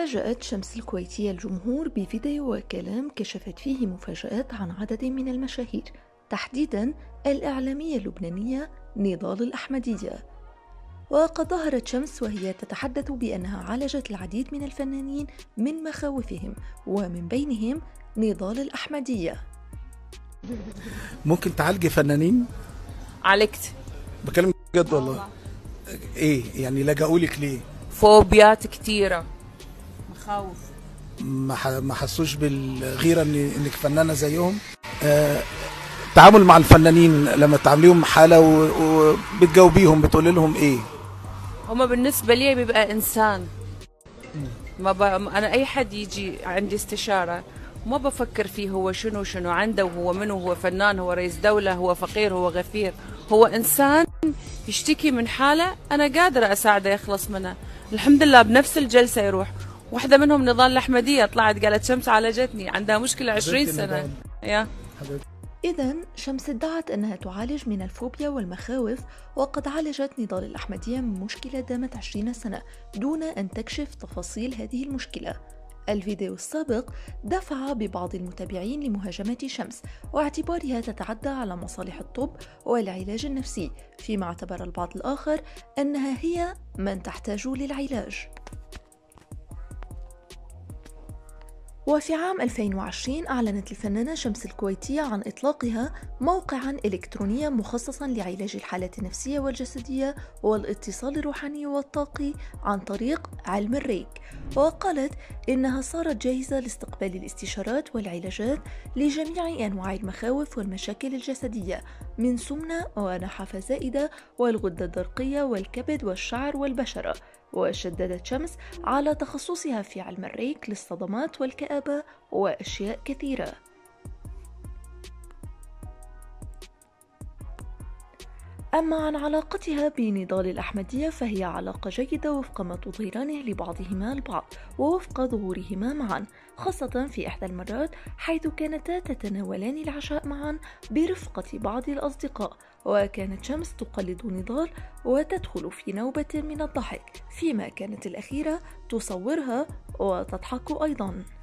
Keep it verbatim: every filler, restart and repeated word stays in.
فاجأت شمس الكويتية الجمهور بفيديو وكلام كشفت فيه مفاجآت عن عدد من المشاهير، تحديدا الإعلامية اللبنانية نضال الأحمدية. وقد ظهرت شمس وهي تتحدث بأنها عالجت العديد من الفنانين من مخاوفهم، ومن بينهم نضال الأحمدية. ممكن تعالجي فنانين؟ عالجت. بكلم بجد والله. ايه يعني لجأولك ليه؟ فوبيات كتيرة، مخاوف. ما ما حسوش بالغيرة ان انك فنانة زيهم؟ آه التعامل مع الفنانين لما تعامليهم حالة وبتجاوبيهم بتقولي لهم ايه؟ هما بالنسبة لي بيبقى انسان. ما ب... انا اي حد يجي عندي استشارة ما بفكر فيه هو شنو شنو عنده وهو منو، هو فنان، هو رئيس دولة، هو فقير، هو غفير، هو انسان يشتكي من حالة انا قادرة اساعده يخلص منها. الحمد لله بنفس الجلسة يروح. واحدة منهم نضال الأحمدية طلعت قالت شمس عالجتني، عندها مشكلة عشرين سنة. يا إذن شمس ادعت أنها تعالج من الفوبيا والمخاوف، وقد عالجت نضال الأحمدية من مشكلة دامت عشرين سنة دون أن تكشف تفاصيل هذه المشكلة. الفيديو السابق دفع ببعض المتابعين لمهاجمة شمس واعتبارها تتعدى على مصالح الطب والعلاج النفسي، فيما اعتبر البعض الآخر أنها هي من تحتاج للعلاج. وفي عام ألفين وعشرين أعلنت الفنانة شمس الكويتية عن إطلاقها موقعاً إلكترونياً مخصصاً لعلاج الحالات النفسية والجسدية والاتصال الروحاني والطاقي عن طريق علم الريك، وقالت إنها صارت جاهزة لاستقبال الاستشارات والعلاجات لجميع أنواع المخاوف والمشاكل الجسدية، من سمنة ونحافة زائدة والغدة الدرقية والكبد والشعر والبشرة. وشددت شمس على تخصصها في علم الريك للصدمات والكآبة وأشياء كثيرة. أما عن علاقتها بنضال الأحمدية فهي علاقة جيدة وفق ما تظهرانه لبعضهما البعض ووفق ظهورهما معا، خاصة في إحدى المرات حيث كانتا تتناولان العشاء معا برفقة بعض الأصدقاء، وكانت شمس تقلد نضال وتدخل في نوبة من الضحك، فيما كانت الأخيرة تصورها وتضحك أيضا.